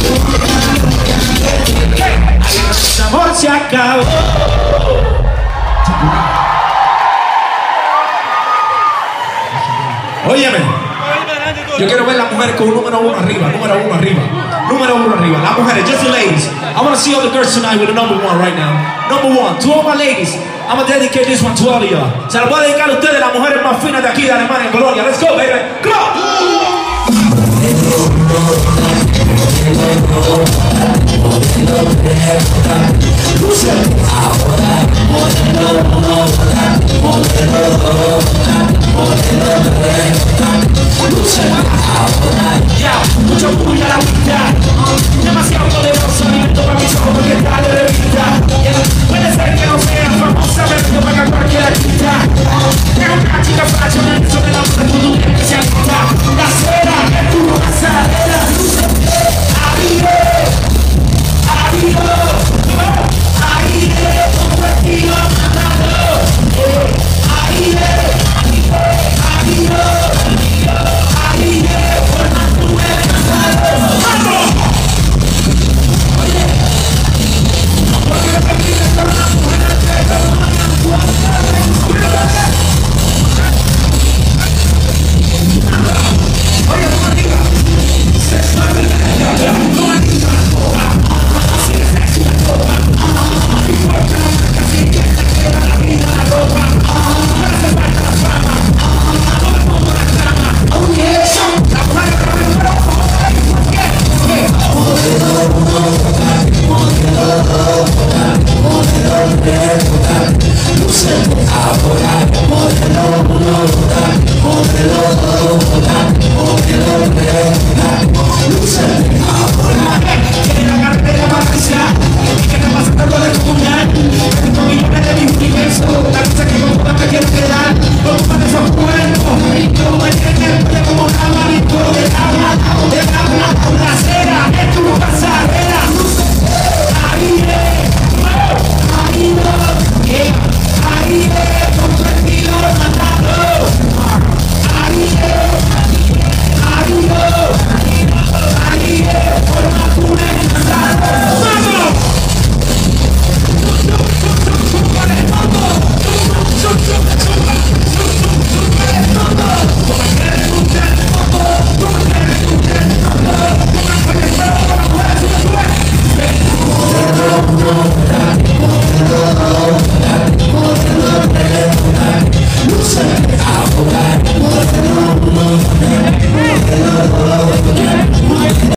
Ese amor se acabó. Óyeme, yo quiero ver las mujeres con un número 1 arriba, número 1 arriba, número 1 arriba. Las mujeres, just the ladies. I want to see all the girls tonight with the number 1 right now. Number 1, to all my ladies. I'm going to dedicate this one to all of y'all. Se lo voy a dedicar a ustedes, las mujeres más finas de aquí de Alemania, en Colonia. Let's go, baby. Come on. Ya, mucho puño a la